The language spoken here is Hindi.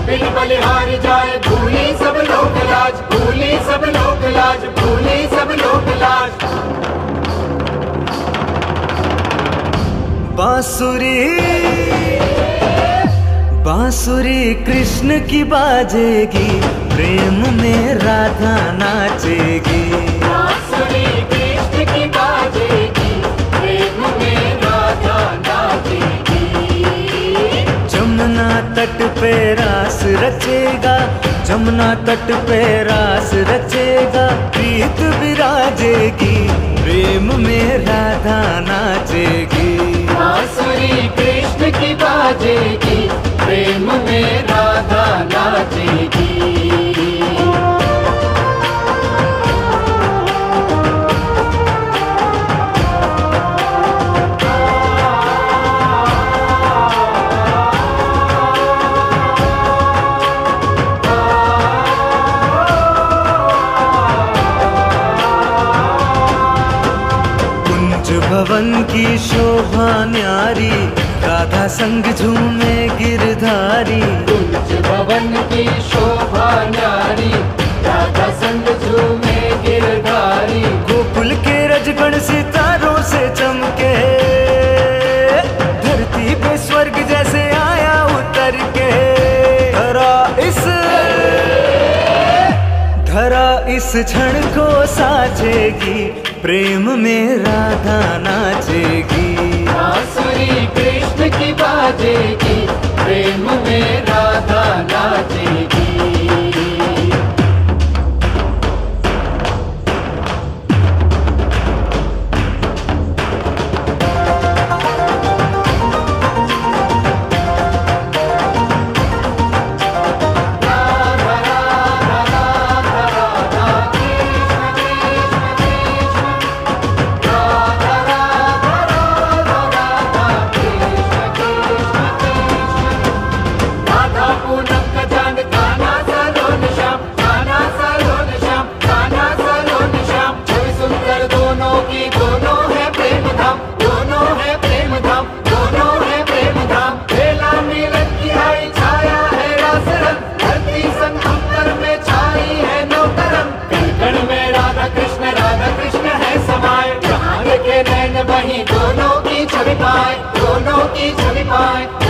बिन बलिहार जाए भूली सब लोक लाज, भूली सब लोक लाज, भूली सब लोक लाज। बांसुरी बांसुरी कृष्ण की बाजेगी, प्रेम में राधा नाचेगी। बांसुरी कृष्ण की बाजेगी, प्रेम में राधा नाचेगी। जमुना तट पे रास रचेगा, जमुना तट पे रास रचेगा, प्रीत विराजेगी, प्रेम में राधा नाचेगी। बांसुरी कृष्ण की बाजेगी, प्रेम में राधा नाचेगी। भवन की शोभा न्यारी, राधा संग झूमे गिरधारी। कुंज भवन की शोभा न्यारी, राधा संग झूमे गिरधारी। गोकुल के रजगण सितारों से चमके, धरती पे स्वर्ग जैसे आया उतर के। धरा इस क्षण को साजेगी, प्रेम में राधा नाचेगी। बांसुरी कृष्ण की बाजेगी, प्रेम में राधा नाचेगी। वहीं दोनों की छवि पाए, दोनों की छवि पाए।